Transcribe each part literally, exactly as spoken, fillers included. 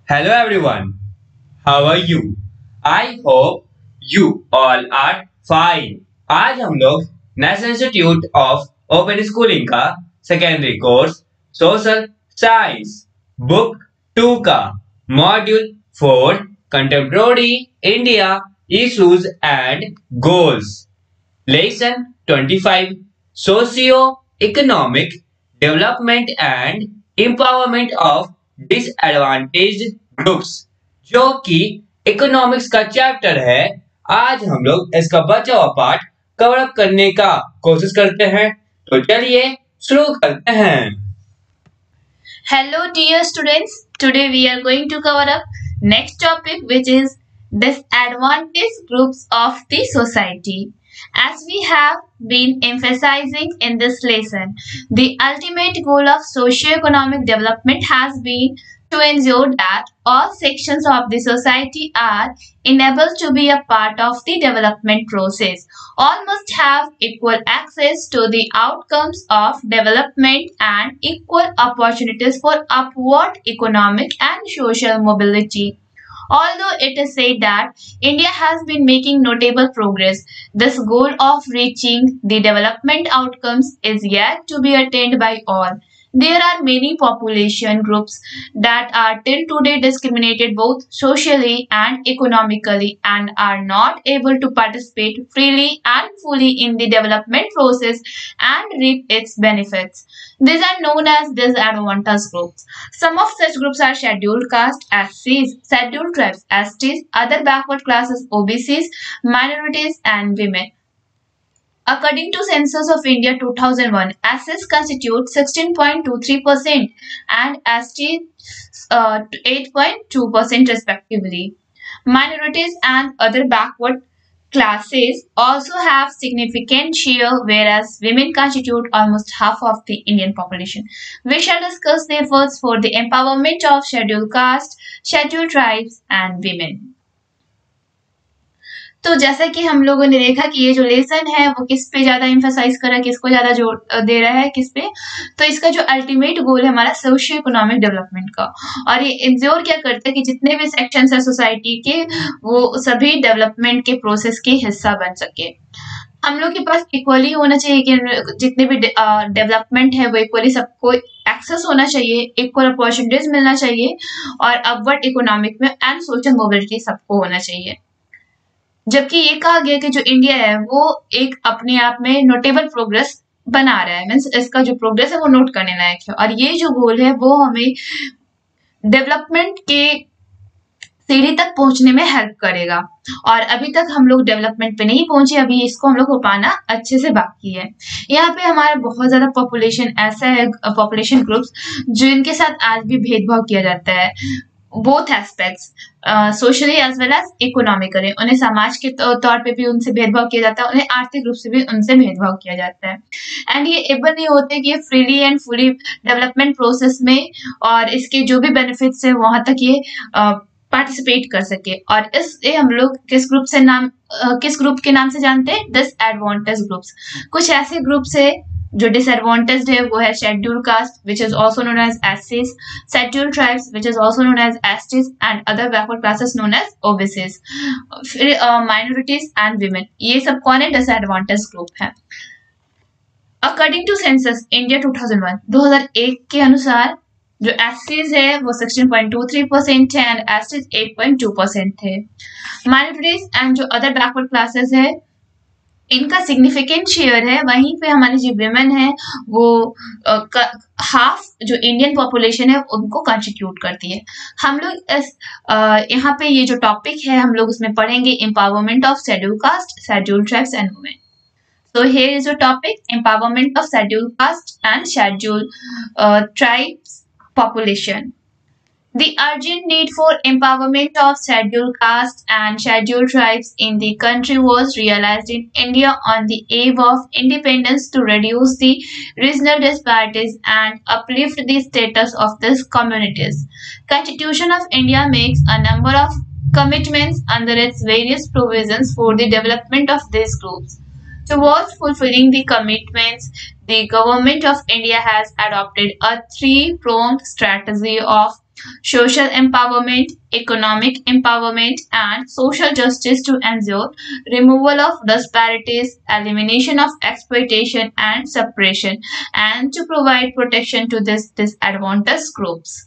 Hello everyone, how are you? I hope you all are fine. आज हम लोग national institute of open schooling का secondary course social science book two का module four contemporary India issues and goals lesson twenty five socio economic development and empowerment of disadvantaged groups जो कि economics का chapter है। आज हम लोग इसका बचा हुआ पार्ट कवर अप करने का कोशिश करते हैं, तो चलिए शुरू करते हैं। Hello dear students, today we are going to cover up next topic, which is disadvantaged groups of the society. As we have been emphasizing in this lesson, the ultimate goal of socio-economic development has been to ensure that all sections of the society are enabled to be a part of the development process. All must have equal access to the outcomes of development and equal opportunities for upward economic and social mobility. Although it is said that India has been making notable progress, this goal of reaching the development outcomes is yet to be attained by all. There are many population groups that are till today discriminated both socially and economically and are not able to participate freely and fully in the development process and reap its benefits. These are known as disadvantaged groups. Some of such groups are scheduled caste, S Cs, scheduled tribes, S Ts, other backward classes, O B Cs, minorities and women. According to Census of India two thousand one, S Cs constitute sixteen point two three percent and S Ts uh, eight point two percent respectively. Minorities and other backward classes also have significant share, whereas women constitute almost half of the Indian population. We shall discuss the efforts for the empowerment of scheduled caste, scheduled tribes and women. तो जैसा कि हम लोगों ने देखा कि ये जो लेसन है वो किस पे ज्यादा एम्फसाइज कर रहा है, किसको ज्यादा जोर दे रहा है, किस पे, तो इसका जो अल्टीमेट गोल है हमारा सोशियो इकोनॉमिक डेवलपमेंट का, और ये इंश्योर क्या करता है कि जितने भी सेक्शंस है सोसाइटी के वो सभी डेवलपमेंट के प्रोसेस के हिस्सा बन सके। हम लोग के पास इक्वली होना चाहिए कि जितने भी डेवलपमेंट है वो इक्वली सबको एक्सेस होना चाहिए, इक्वल अपॉर्चुनिटीज मिलना चाहिए और अपवर्ड इकोनॉमिक में एंड सोशल मोबिलिटी सबको होना चाहिए। जबकि ये कहा गया कि जो इंडिया है वो एक अपने आप में नोटेबल प्रोग्रेस बना रहा है, मीन्स इसका जो प्रोग्रेस है वो नोट करने लायक है, और ये जो गोल है वो हमें डेवलपमेंट के सीढ़ी तक पहुंचने में हेल्प करेगा। और अभी तक हम लोग डेवलपमेंट पे नहीं पहुंचे, अभी इसको हम लोग को पाना अच्छे से बाकी है। यहाँ पे हमारा बहुत ज्यादा पॉपुलेशन ऐसा है, पॉपुलेशन ग्रुप्स जिनके साथ आज भी भेदभाव किया जाता है, both aspects, socially as well as economically. उन्हें समाज के तौर पे भी उनसे भेदभाव किया जाता है, उन्हें आर्थिक रूप से भी उनसे भेदभाव किया जाता है, एंड ये एबल नहीं होते कि ये freely and fully development process में और इसके जो भी बेनिफिट्स है वहां तक ये पार्टिसिपेट कर सके। और इससे हम लोग किस ग्रुप से नाम uh, किस ग्रुप के नाम से जानते हैं? Disadvantage groups. कुछ ऐसे ग्रुप्स है जो डिसएडवांटेज्ड है, वो है scheduled caste which is also known as एससीज, scheduled tribes which is also known as STs and other backward classes known as OBCs. फिर माइनॉरिटीज एंड विमेन, ये सब कौन है? डिसएडवांटेज ग्रुप है। According to census India two thousand one, दो हज़ार एक के अनुसार जो एससीज है वो sixteen point two three percent है and STs eight point two percent थे। माइनॉरिटीज एंड जो अदर बैकवर्ड क्लासेस है इनका सिग्निफिकेंट शेयर है, वहीं पे हमारी जो विमेन है वो हाफ जो इंडियन पॉपुलेशन है उनको कंस्टिट्यूट करती है। हम लोग इस यहाँ पे ये जो टॉपिक है हम लोग उसमें पढ़ेंगे empowerment of scheduled caste, scheduled tribes and women. So here is your topic, empowerment of scheduled caste and scheduled uh, tribes population. The urgent need for empowerment of scheduled caste and scheduled tribes in the country was realized in India on the eve of independence to reduce the regional disparities and uplift the status of these communities. Constitution of India makes a number of commitments under its various provisions for the development of these groups. Towards fulfilling the commitments, the government of India has adopted a three-pronged strategy of social empowerment, economic empowerment, and social justice to ensure removal of disparities, elimination of exploitation and suppression, and to provide protection to these disadvantaged groups.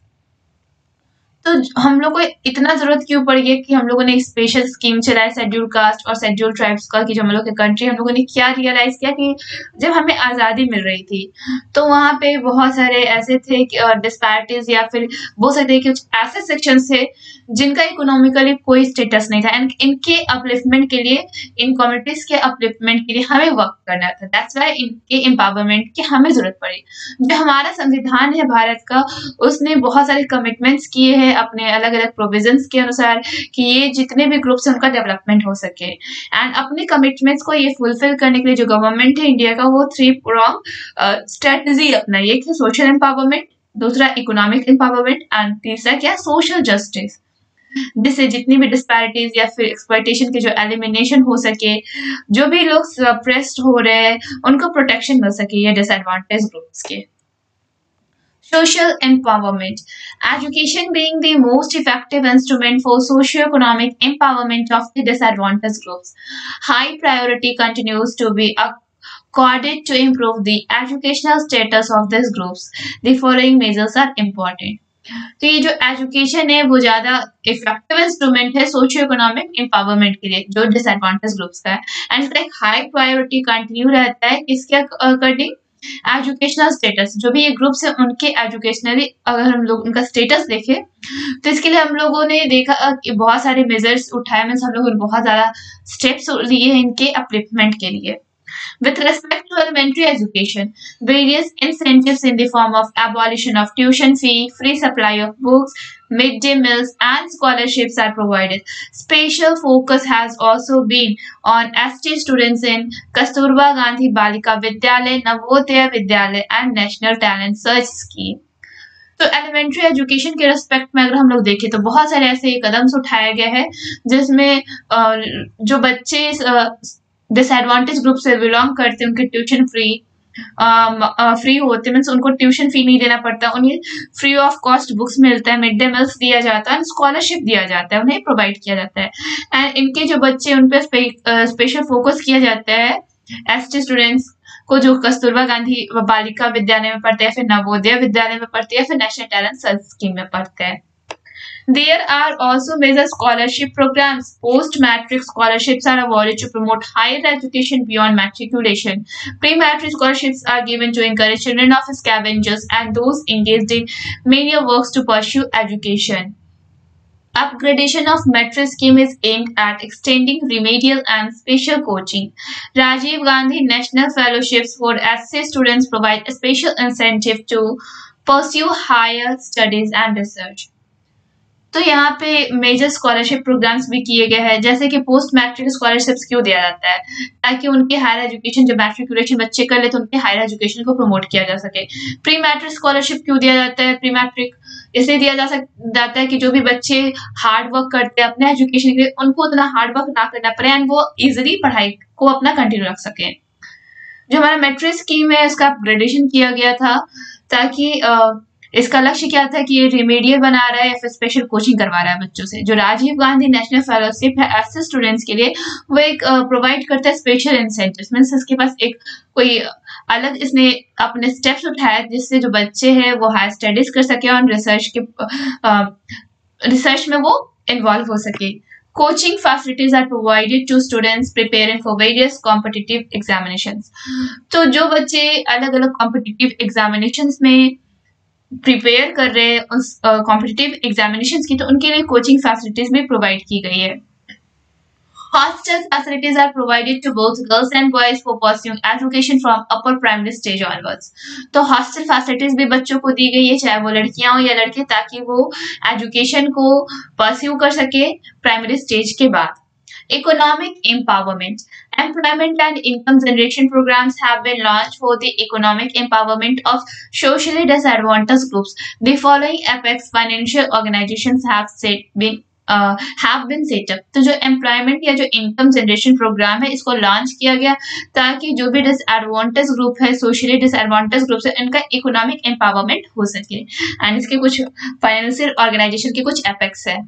तो हम लोग को इतना जरूरत क्यों पड़ी है कि हम लोगों ने एक स्पेशल स्कीम चलाया शेड्यूल कास्ट और शेड्यूल ट्राइब्स का, कि जो हम लोग के कंट्री हम लोगों ने क्या रियलाइज किया कि जब हमें आज़ादी मिल रही थी तो वहाँ पे बहुत सारे ऐसे थे डिस्पैरिटीज या फिर बोल सकते हैं कि कुछ ऐसे सेक्शन थे जिनका इकोनॉमिकली कोई स्टेटस नहीं था, एंड इनके अपलिफ्टमेंट के लिए, इन कम्युनिटीज के अपलिफ्टमेंट के लिए हमें वर्क करना था। दैट्स वाई इनके एम्पावरमेंट की हमें जरूरत पड़ी। जो हमारा संविधान है भारत का, उसने बहुत सारे कमिटमेंट्स किए हैं अपने अलग अलग प्रोविजंस के अनुसार कि ये जितने भी ग्रुप्स हैं उनका डेवलपमेंट हो सके, एंड अपने कमिटमेंट्स को ये फुलफिल करने के लिए जो गवर्नमेंट है इंडिया का, वो थ्री प्रॉन्ग स्ट्रेटजी अपनाई। एक है सोशल एम्पावरमेंट, दूसरा इकोनॉमिक एम्पावरमेंट, एंड तीसरा क्या, सोशल जस्टिस, जिससे जितनी भी डिस्पैरिटीज या फिर एक्सप्लॉयटेशन के जो एलिमिनेशन हो सके, जो भी लोग सप्रेस्ड हो रहे हैं उनको प्रोटेक्शन मिल सके ये डिसएडवांटेज ग्रुप्स के। Social empowerment. Education being the most effective instrument for socio-economic empowerment of the disadvantaged groups. High priority continues to be accorded to improve the educational status of these groups. The following measures are important. तो ये जो education है वो ज्यादा effective instrument है socio economic empowerment के लिए जो डिसएडवांटेज ग्रुप्स का है, एंड इसका एक हाई प्रायोरिटी कंटिन्यू रहता है किसके अकॉर्डिंग, एजुकेशनल स्टेटस। जो भी ये ग्रुप्स है उनके एजुकेशनली अगर हम लोग उनका स्टेटस देखें तो इसके लिए हम लोगों ने देखा कि बहुत सारे मेजर्स उठाए, मीन्स हम लोगों ने बहुत ज्यादा स्टेप्स लिए हैं इनके अपलिफ्टमेंट के लिए। With respect to elementary education, various incentives in the form of abolition of tuition fee, free supply of books, midday meals, and scholarships are provided. Special focus has also been on S T students in Kasturba Gandhi Balika Vidyalaya, Navodaya Vidyalaya, and National Talent Search Scheme. तो elementary education के respect में अगर हम लोग देखें तो बहुत सारे ऐसे कदम उठाया गया है जिसमें जो बच्चे डिसएडवांटेज ग्रुप से बिलोंग करते हैं उनके ट्यूशन फ्री फ्री होते हैं, मीन्स उनको ट्यूशन फी नहीं देना पड़ता, उन्हें फ्री ऑफ कॉस्ट बुक्स मिलता है, मिड डे मील्स दिया जाता है, स्कॉलरशिप दिया जाता है, उन्हें प्रोवाइड किया जाता है, एंड इनके जो बच्चे उन पर स्पेशल फोकस किया जाता है एस टी स्टूडेंट्स को जो कस्तूरबा गांधी बालिका विद्यालय में पढ़ते हैं, फिर नवोदय विद्यालय में पढ़ते हैं, फिर नेशनल टैलेंट सर्च स्कीम में पढ़ते हैं। There are also major scholarship programs. Post-matric scholarships are awarded to promote higher education beyond matriculation. Pre-matric scholarships are given to encourage children of scavengers and those engaged in menial works to pursue education. Upgradation of metric scheme is aimed at extending remedial and special coaching. Rajiv Gandhi National Fellowships for S C students provide a special incentive to pursue higher studies and research. तो यहाँ पे major scholarship programmes भी किए गए हैं, जैसे कि post matric scholarships क्यों दिया जाता है, ताकि उनके हायर एजुकेशन जो मैट्रिकुलेशन बच्चे कर ले तो उनके हायर एजुकेशन को प्रमोट किया जा सके। प्री मैट्रिक स्कॉलरशिप क्यों दिया जाता है, प्री मैट्रिक इसलिए दिया जा सक जाता है कि जो भी बच्चे हार्ड वर्क करते हैं अपने एजुकेशन के लिए उनको उतना हार्ड वर्क ना करना पड़े एंड वो इजिली पढ़ाई को अपना कंटिन्यू रख सके। जो हमारा मैट्रिक स्कीम है उसका अपग्रेडेशन किया गया था ताकि uh, इसका लक्ष्य क्या था कि ये रिमेडियल बना रहा है या फिर स्पेशल कोचिंग करवा रहा है बच्चों से। जो राजीव गांधी नेशनल फेलोशिप है ऐसे स्टूडेंट्स के लिए वो एक प्रोवाइड uh, करता है स्पेशल इंसेंटिव्स, मींस इसके पास एक कोई अलग इसने अपने स्टेप्स उठाए जिससे जो बच्चे हैं वो हायर स्टडीज कर सके और रिसर्च के रिसर्च uh, में वो इन्वॉल्व हो सके। Coaching facilities are provided to students preparing for various competitive examinations. तो जो बच्चे अलग अलग competitive examinations में प्रिपेयर कर रहे हैं उस कॉम्पिटिटिव uh, एग्जामिनेशंस की, तो उनके लिए कोचिंग फैसिलिटीज भी प्रोवाइड की गई है। Hostel facilities are provided to both girls and boys for pursuing education from upper primary stage onwards. तो हॉस्टल फैसिलिटीज भी बच्चों को दी गई है, चाहे वो लड़कियां हो या लड़के, ताकि वो एजुकेशन को परस्यू कर सके प्राइमरी स्टेज के बाद। Economic empowerment. Employment and income generation programs have been launched for the economic empowerment of socially disadvantaged groups. The following apex financial organizations have set been have been set up. तो जो employment या जो income generation programme है इसको launch किया गया ताकि जो भी डिसएडवांटेज ग्रुप है, सोशली डिसएडवांटेज ग्रुप है, इनका इकोनॉमिक एम्पावरमेंट हो सके। एंड इसके कुछ फाइनेंशियल ऑर्गेनाइजेशन के कुछ एपेक्स है।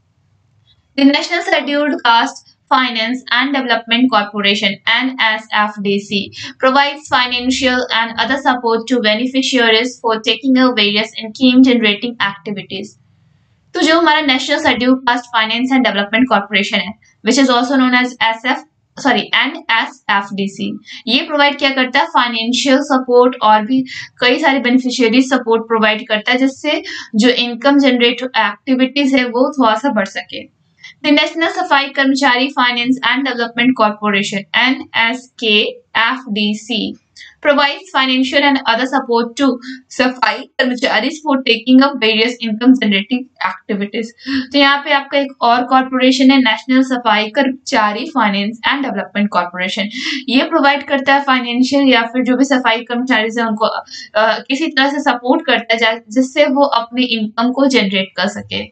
The national scheduled caste Finance and Development Corporation (N S F D C) provides financial and other support to beneficiaries for taking up various income-generating activities. तो जो हमारा national schedule caste finance and development corporation है, which is also known as S F sorry N S F D C, ये provide क्या करता है? Financial support और भी कई सारे बेनिफिशियरी सपोर्ट प्रोवाइड करता है जिससे जो इनकम जनरेट एक्टिविटीज है वो थोड़ा सा बढ़ सके। The National Safai Karmachari finance and development corporation (N S K F D C) provides financial and other support to सफाई कर्मचारी for taking up various income generating activities. तो यहाँ पे आपका एक और कॉर्पोरेशन है national Safai Karmachari finance and development corporation. ये प्रोवाइड करता है फाइनेंशियल या फिर जो भी सफाई कर्मचारी है उनको आ, किसी तरह से सपोर्ट करता है जिससे वो अपनी इनकम को जनरेट कर सके।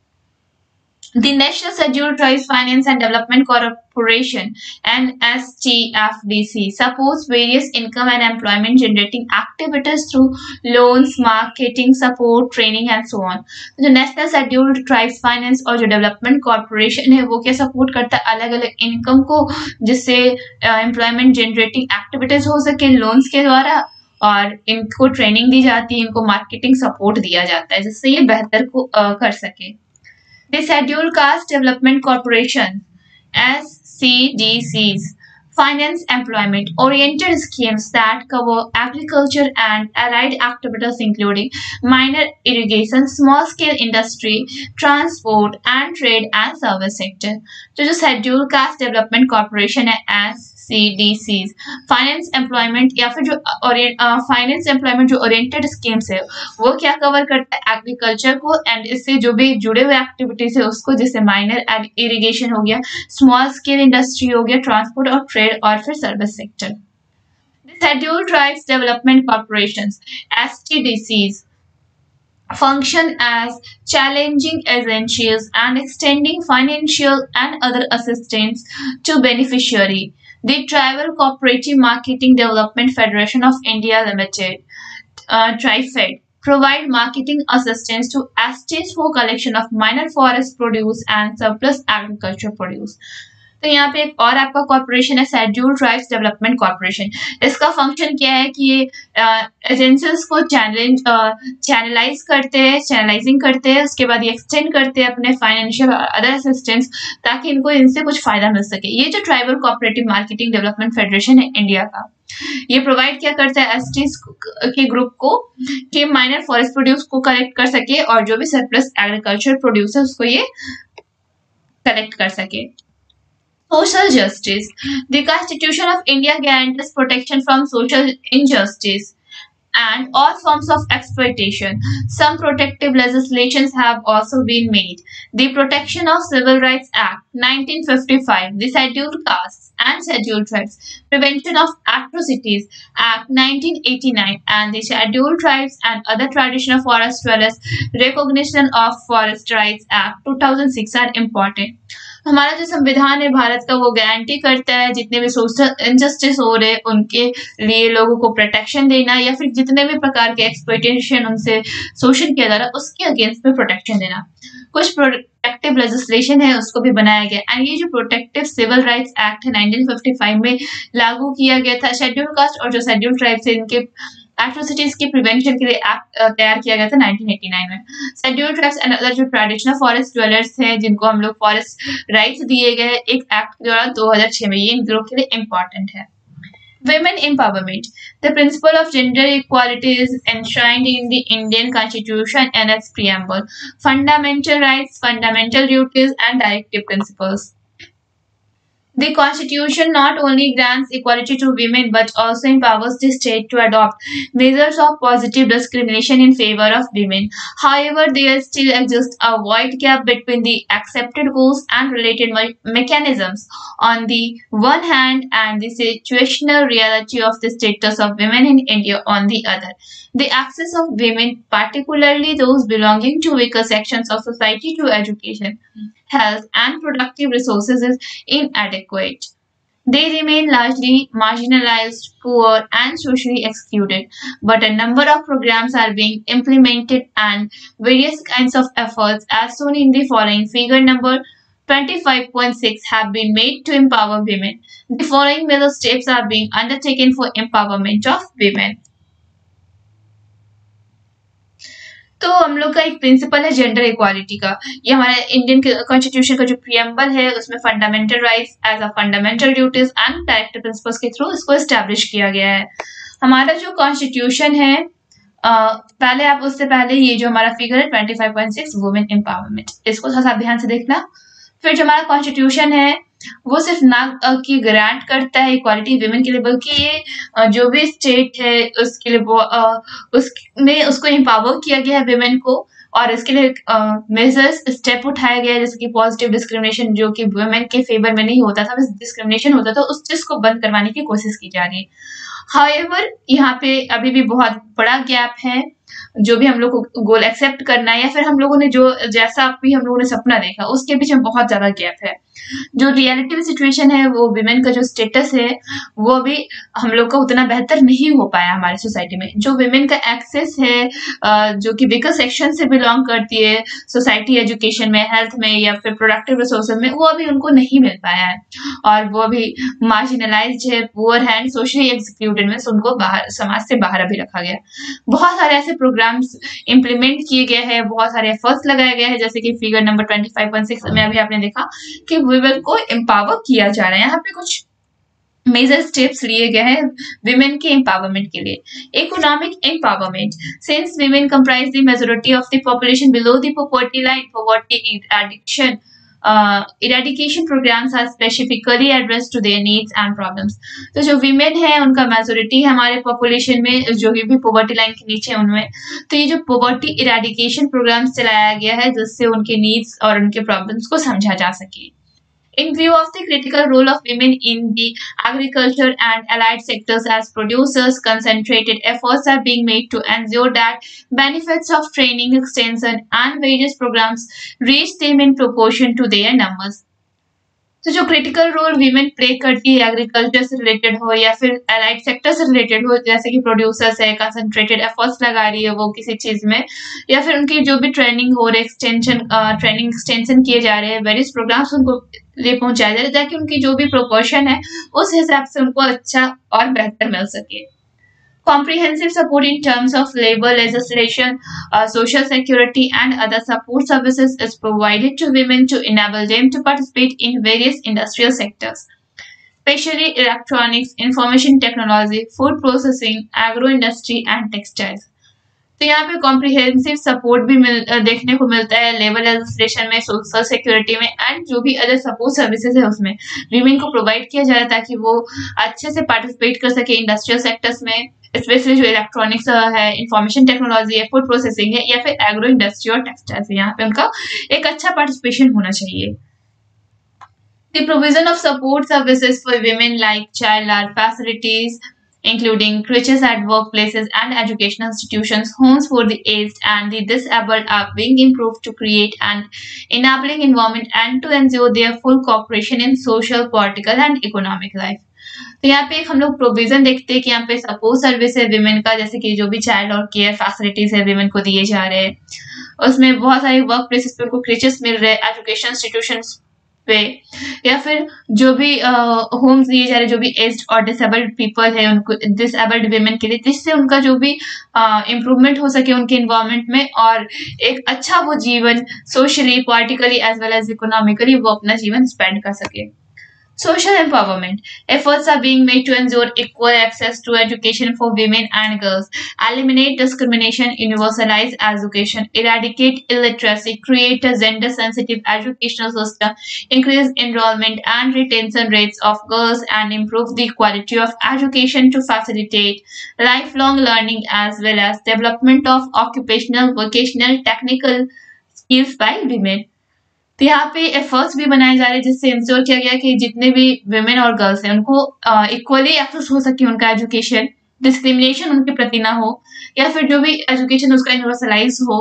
The National Scheduled Tribes Finance and Development Corporation (N S T F D C) supports various income and employment generating activities through loans, marketing, support, training and so on. जो National Scheduled Tribes Finance और जो Development Corporation है वो क्या support करता है? अलग अलग इनकम को जिससे एम्प्लॉयमेंट जनरेटिंग एक्टिविटीज हो सके लोन्स के द्वारा, और इनको ट्रेनिंग दी जाती है, इनको मार्केटिंग सपोर्ट दिया जाता है जिससे ये बेहतर को uh, कर सके। The Scheduled Caste Development Corporation (S C D Cs) finance employment oriented schemes that cover agriculture and allied activities including minor irrigation, small scale industry, transport and trade and service sector. तो जो Scheduled Caste Development Corporation है S C D Cs finance employment या फिर जो finance employment जो oriented schemes है वो क्या कवर करता है? एग्रीकल्चर को एंड इससे जो भी जुड़े हुए एक्टिविटीज है उसको, जैसे माइनर इरिगेशन हो गया, स्मॉल स्केल इंडस्ट्री हो गया, ट्रांसपोर्ट और ट्रेड और फिर service sector. Scheduled tribes development corporations (S T D Cs) function as challenging agencies and extending financial and other assistance to beneficiary. The Tribal Cooperative Marketing Development Federation of India Limited uh, (TriFed) provide marketing assistance to estates for collection of minor forest produce and surplus agriculture produce. तो यहाँ पे एक और आपका corporation है scheduled tribes development corporation. इसका function क्या है कि ये एजेंसीज को चैलेंज चैनलाइज करते हैं, चैनलाइजिंग करते हैं, उसके बाद ये एक्सटेंड करते हैं अपने फाइनेंशियल और अदर असिस्टेंस ताकि इनको इनसे कुछ फायदा मिल सके। ये जो tribal cooperative marketing development federation है इंडिया का, ये प्रोवाइड क्या करता है? एसटीज के ग्रुप को कि माइनर फॉरेस्ट प्रोड्यूस को कलेक्ट कर सके और जो भी सरप्लस एग्रीकल्चर प्रोड्यूस है उसको ये कलेक्ट कर सके। Social justice. The Constitution of India guarantees protection from social injustice and all forms of exploitation. Some protective legislations have also been made. The Protection of Civil Rights Act nineteen fifty-five, the Scheduled Castes and Scheduled Tribes Prevention of Atrocities Act nineteen eighty-nine, and the Scheduled Tribes and Other Traditional Forest Dwellers Recognition of Forest Rights Act two thousand six are important. हमारा जो संविधान है भारत का वो guarantee करता है जितने भी सोशल इनजस्टिस हो रहे उनके लिए लोगों को प्रोटेक्शन देना, या फिर जितने भी प्रकार के एक्सप्लॉइटेशन उनसे शोषण किया जा रहा है उसके अगेंस्ट में प्रोटेक्शन देना। कुछ प्रोटेक्टिव लेजिस्लेशन है उसको भी बनाया गया, एंड ये जो प्रोटेक्टिव सिविल राइट्स एक्ट है नाइनटीन फिफ्टी फाइव में लागू किया गया था। शेड्यूल्ड कास्ट और जो शेड्यूल्ड ट्राइब्स है इनके एट्रोसिटीज की प्रिवेंशन के लिए एक्ट तैयार किया गया था नाइनटीन एटी नाइन में। शेड्यूल्ड ट्राइब्स एंड अदर जो ट्रेडिशनल फॉरेस्ट ड्वेलर्स हैं जिनको हम लोग फॉरेस्ट राइट्स दिए गए एक एक्ट द्वारा दो हज़ार छह में, ये इन ग्रुप के लिए इम्पोर्टेंट है। Women empowerment. The principle of gender equality is enshrined in the Indian Constitution and its preamble, fundamental rights, fundamental duties, and directive principles. The Constitution not only grants equality to women but also empowers the state to adopt measures of positive discrimination in favor of women. However, there still exists a wide gap between the accepted goals and related me mechanisms on the one hand and the situational reality of the status of women in India on the other. The access of women, particularly those belonging to weaker sections of society, to education, health, and productive resources is inadequate. They remain largely marginalized, poor, and socially excluded, but a number of programs are being implemented and various kinds of efforts, as shown in the following figure number twenty-five point six, have been made to empower women. The following major steps are being undertaken for empowerment of women. तो हम लोग का एक principal है gender equality का। ये हमारे Indian constitution का जो प्रियम्बल है उसमें fundamental rights as a fundamental duties and directive principles के थ्रू इसको एस्टैब्लिश किया गया है। हमारा जो कॉन्स्टिट्यूशन है Uh, पहले आप उससे पहले ये जो हमारा फिगर है twenty five point six women empowerment, इसको थोड़ा सा ध्यान से देखना। फिर जो हमारा कॉन्स्टिट्यूशन है वो सिर्फ ना की ग्रांट करता है इक्वालिटी विमेन के लिए, बल्कि ये जो भी स्टेट है उसके लिए वो उसमें उसको एम्पावर किया गया है विमेन को, और इसके लिए मेजर्स स्टेप उठाया गया है, जैसे कि पॉजिटिव डिस्क्रिमिनेशन जो कि वुमेन के फेवर में नहीं होता था, बस डिस्क्रिमिनेशन होता था, उस चीज को बंद करवाने की कोशिश की जा रही है। हाउएवर यहाँ पे अभी भी बहुत बड़ा गैप है, जो भी हम लोग को गोल एक्सेप्ट करना है या फिर हम लोगों ने जो जैसा भी हम लोगों ने सपना देखा उसके बीच में बहुत ज्यादा गैप है। जो रियलिटी सिचुएशन है वो विमेन का जो स्टेटस है वो भी हम लोग का उतना बेहतर नहीं हो पाया हमारी सोसाइटी में। जो विमेन का एक्सेस है जो कि वीकर सेक्शन से बिलोंग करती है सोसाइटी, एजुकेशन में, हेल्थ में या फिर प्रोडक्टिव रिसोर्सेज में, वो अभी उनको नहीं मिल पाया है और वो अभी मार्जिनलाइज्ड है, पुअर है, सोशली एक्सक्लूडेड में, उनको बाहर समाज से बाहर अभी रखा गया। बहुत सारे ऐसे प्रोग्राम्स इम्प्लीमेंट किए गए हैं, बहुत सारे एफर्ट्स लगाए गए हैं, जैसे कि figure number twenty five point six में अभी आपने देखा कि वुमेन को एम्पावर किया जा रहा है। यहाँ पे कुछ मेजर स्टेप्स लिए गए हैं विमेन के एम्पावरमेंट के लिए। Economic empowerment, since women comprise the majority of the population below the poverty line, poverty addiction eradication programmes are specifically address to their needs and problems. तो जो विमेन है उनका मेजोरिटी है हमारे पॉपुलेशन में, जो भी पॉवर्टी लाइन के नीचे उनमें, तो ये जो पॉवर्टी इरेडिकेशन प्रोग्राम्स चलाया गया है जिससे उनके नीड्स और उनके प्रॉब्लम्स को समझा जा सके। In view of the critical role of women in the agriculture and allied sectors as producers, concentrated efforts are being made to ensure that benefits of training, extension, and various programs reach them in proportion to their numbers. तो जो critical role women play करती है agriculture से related हो या फिर allied sector से related हो, जैसे कि प्रोड्यूसर्स है, कंसंट्रेटेड एफर्ट्स लगा रही है वो किसी चीज में, या फिर उनकी जो भी ट्रेनिंग हो रही है, एक्सटेंशन ट्रेनिंग एक्सटेंशन किए जा रहे हैं, वेरियस प्रोग्राम्स उनको लिए पहुंचाए जा रहे हैं ताकि उनकी जो भी प्रोपोर्शन है उस हिसाब से उनको अच्छा और बेहतर मिल सके। Comprehensive support in terms of labor legislation, uh, social security, and other support services is provided to women to enable them to participate in various industrial sectors, especially electronics, information technology, food processing, agro industry, and textiles. तो यहाँ पे comprehensive support भी मिल देखने को मिलता है labour legislation में, social security में, एंड जो भी अदर सपोर्ट सर्विसेज है उसमें वीमेन को प्रोवाइड किया जा रहा है ताकि वो अच्छे से पार्टिसिपेट कर सके इंडस्ट्रियल सेक्टर्स में, स्पेशली जो इलेक्ट्रॉनिक्स है, इंफॉर्मेशन टेक्नोलॉजी है, फूड प्रोसेसिंग है या फिर एग्रो इंडस्ट्री और टेक्सटाइल्स है, यहाँ पे उनका एक अच्छा पार्टिसिपेशन होना चाहिए। The provision of support services for women like child care facilities, including creches at workplaces and educational institutions, homes for the aged and the disabled, are being improved to create an enabling environment and to ensure their full cooperation in social, political, and economic life. तो यहाँ पे एक हम लोग provision देखते हैं कि यहाँ पे सपोर्ट सर्विस है विमेन का, जैसे कि जो भी चाइल्ड और केयर फैसिलिटीज है विमेन को दिए जा रहे हैं, उसमें बहुत सारे वर्क प्लेसेस पे उनको क्रिचेस मिल रहे हैं, एजुकेशन इंस्टीट्यूशंस पे, या फिर जो भी होम्स दिए जा रहे हैं जो भी एज्ड और डिसेबल्ड पीपल है उनको, डिसेबल्ड विमेन के लिए, जिससे उनका जो भी इम्प्रूवमेंट हो सके उनके इन्वायरमेंट में और एक अच्छा वो जीवन socially, politically as well as economically वो अपना जीवन स्पेंड कर सके। Social empowerment. Efforts are being made to ensure equal access to education for women and girls, eliminate discrimination, universalize education, eradicate illiteracy, create a gender-sensitive educational system, increase enrollment and retention rates of girls, and improve the quality of education to facilitate lifelong learning as well as development of occupational, vocational, technical skills by women. तो यहाँ पे efforts भी बनाए जा रहे हैं जिससे ensure किया गया कि जितने भी विमेन और गर्ल्स हैं उनको इक्वली एक्सेस हो सके उनका एजुकेशन, डिस्क्रिमिनेशन उनके प्रति ना हो, या फिर जो भी एजुकेशन उसका यूनिवर्सलाइज हो।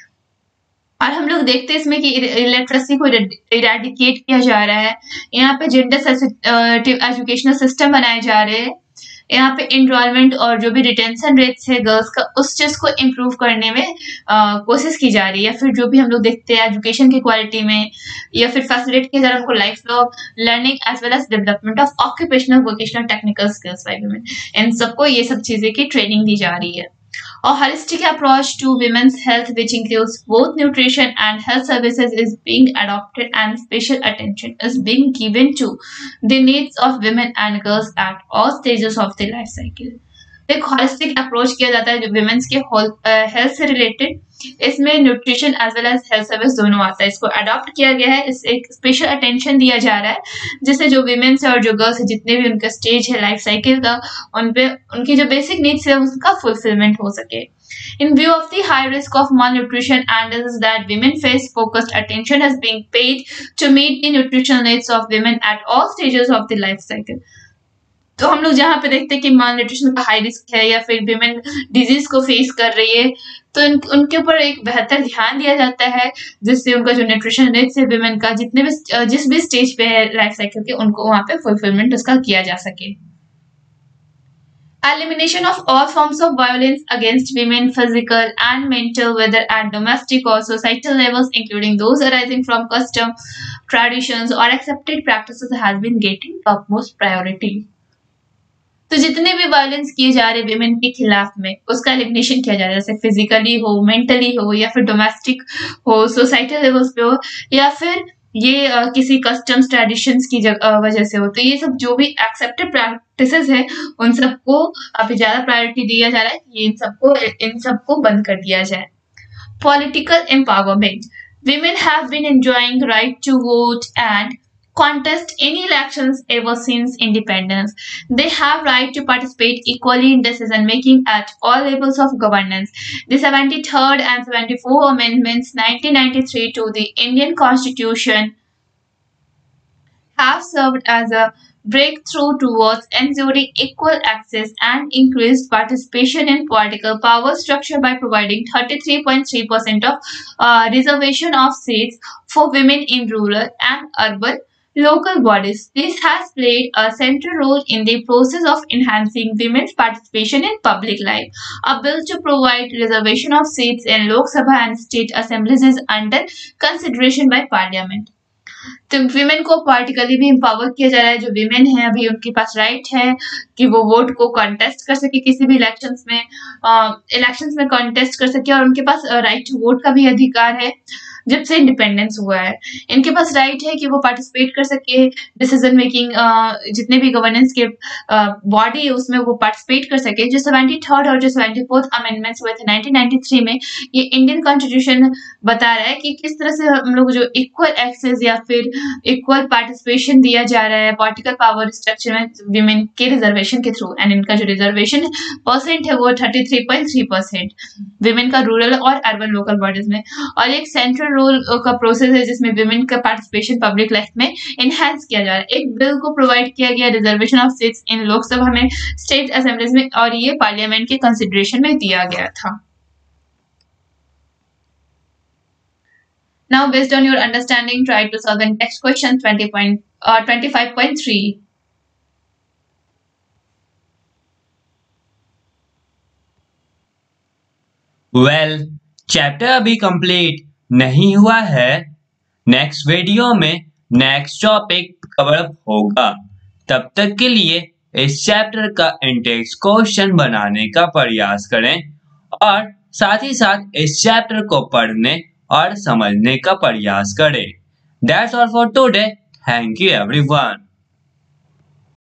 और हम लोग देखते हैं इसमें कि इलिटरेसी को इरेडिकेट किया जा रहा है। यहाँ पे जेंडर सेंसिटिव एजुकेशनल सिस्टम बनाए जा रहे हैं। यहाँ पे एनरोलमेंट और जो भी रिटेंशन रेट्स है गर्ल्स का, उस चीज को इम्प्रूव करने में आ, कोशिश की जा रही है। या फिर जो भी हम लोग देखते हैं एजुकेशन की क्वालिटी में, या फिर फैसिलिटेट किया जा रहा है उनको life long learning as well as development of occupational vocational technical skills by women. इन सबको ये सब चीजें की ट्रेनिंग दी जा रही है। A holistic approach to women's health, which includes both nutrition and health services, is being adopted, and special attention is being given to the needs of women and girls at all stages of the life cycle. एक holistic approach किया जाता है जो women's के health से related, इसमें nutrition as well as health service दोनों आता है। इसको अडॉप्ट किया गया है, इस एक स्पेशल अटेंशन दिया जा रहा है जिससे जो विमेंस है और जो गर्ल्स है जितने भी उनका स्टेज है लाइफ साइकिल का, उन पे उनकी जो बेसिक नीड्स है उसका फुलफिलमेंट हो सके। In view of the high risk of malnutrition and disease that women face, focused attention is being paid to meet the nutritional needs of women at all stages of the life cycle. तो हम लोग जहाँ पे देखते हैं कि malnutrition का high risk है या फिर विमेन डिजीज को फेस कर रही है, तो इन, उनके ऊपर एक बेहतर ध्यान दिया जाता है जिससे उनका जो न्यूट्रिशन नीड्स है विमेन का जितने भी जिस भी स्टेज पे है लाइफ साइकिल के, उनको वहाँ पे फुलफिलमेंट उसका किया जा सके। Elimination of all forms of violence against women, physical and mental, whether at domestic or societal levels, including those arising from custom, traditions or accepted practices, has been getting topmost priority. तो जितने भी violence किए जा रहे women के खिलाफ में उसका एलिमिनेशन किया जा रहा है, जैसे फिजिकली हो, मेंटली हो, या फिर डोमेस्टिक हो, सोसाइटल लेवल्स पे हो, या फिर ये आ, किसी कस्टम्स ट्रेडिशंस की वजह से हो। तो ये सब जो भी एक्सेप्टेड प्रैक्टिसेस है उन सबको अभी ज्यादा प्रायोरिटी दिया जा रहा है, ये इन सबको इन सबको बंद कर दिया जाए। Political empowerment, women have been enjoying right to vote and contest any elections ever since independence. They have right to participate equally in decision making at all levels of governance. The seventy-third and seventy-fourth amendments nineteen ninety-three to the Indian Constitution have served as a breakthrough towards ensuring equal access and increased participation in political power structure by providing thirty-three point three percent of uh, reservation of seats for women in rural and urban local bodies. This has played a central role in the process of enhancing women's participation in public life. A bill to provide reservation of seats in Lok Sabha and state assemblies is under consideration by Parliament. तो women को politically भी empower किया जा रहा है। जो women है अभी उनके पास राइट है कि वो वोट को कॉन्टेस्ट कर सके, किसी भी इलेक्शंस में इलेक्शंस में कॉन्टेस्ट कर सके, और उनके पास राइट टू वोट का भी अधिकार है जब से इंडिपेंडेंस हुआ है। इनके पास राइट है कि वो पार्टिसिपेट कर सके डिसीजन मेकिंग, जितने भी गवर्नेंस के बॉडी है उसमें वो पार्टिसिपेट कर सके। जो सेवेंटी थर्ड और जो सेवेंटी फोर्थ अमेंडमेंट्स हुए थे नाइनटीन नाइंटी थ्री में, ये इंडियन कॉन्स्टिट्यूशन बता रहा है कि किस तरह से हम लोग जो इक्वल एक्सेस या फिर इक्वल पार्टिसिपेशन दिया जा रहा है पॉलिटिकल पावर स्ट्रक्चर में विमेन के रिजर्वेशन के थ्रू। एंड इनका जो रिजर्वेशन परसेंट है वो thirty three point three percent women का रूरल और अर्बन लोकल बॉडीज में। और एक सेंट्रल रोल का प्रोसेस है जिसमें विमेन का पार्टिसिपेशन पब्लिक लाइफ में इनहेंस किया जा रहा है। एक बिल को प्रोवाइड किया गया reservation of seats in Lok Sabha में, स्टेट असेंबलीज में, और ये पार्लियामेंट के कंसिडरेशन में दिया गया था। Now, based on your understanding, try to solve the text question twenty point uh, twenty-five point three. Well, chapter अभी कंप्लीट नहीं हुआ है। नेक्स्ट वीडियो में नेक्स्ट टॉपिक कवर होगा। तब तक के लिए इस चैप्टर का इंडेक्स क्वेश्चन बनाने का प्रयास करें और साथ ही साथ इस चैप्टर को पढ़ने और समझने का प्रयास करें। That's all for today. Thank you everyone.